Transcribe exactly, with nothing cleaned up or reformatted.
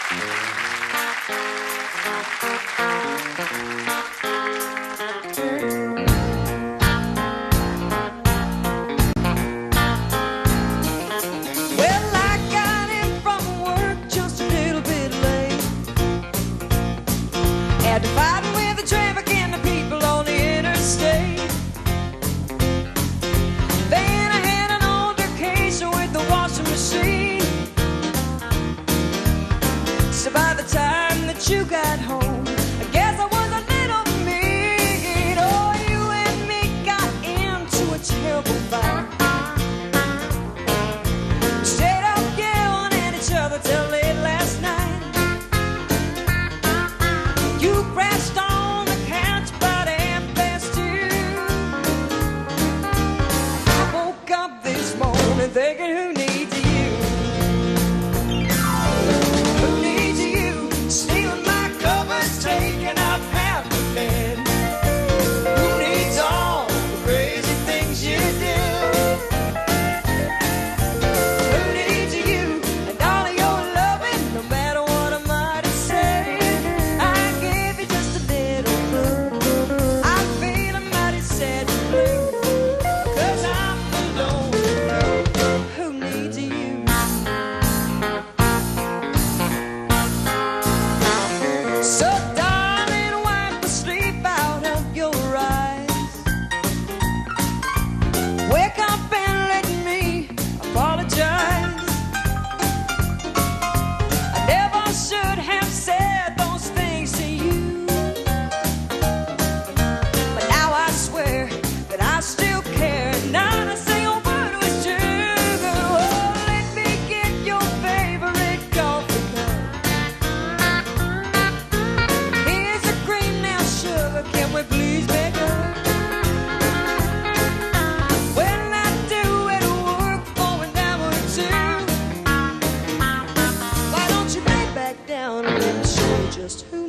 Dividing with the traffic and the people on the interstate. Then I had an altercation with the washing machine. So by the time that you got home, I guess I was a little mean. Oh, you and me got into a terrible fight. Stayed up yelling at each other till late last night. You crashed on the couch about half past two. I woke up this morning thinking, who needs you? Who needs you? Stealing my covers, taking up half the bed. Who needs all the crazy things you do? Who needs you and all of your loving, no matter what I might have said? So darling, wipe the sleep out of your eyes. Wake up and let me apologize. I never should have said those things to you, but now I swear that I still care. Not a single word was true. Oh, let me get your favorite coffee cup. Can we please make up? When I do it work for an hour or two, why don't you lay back down and let me show you just who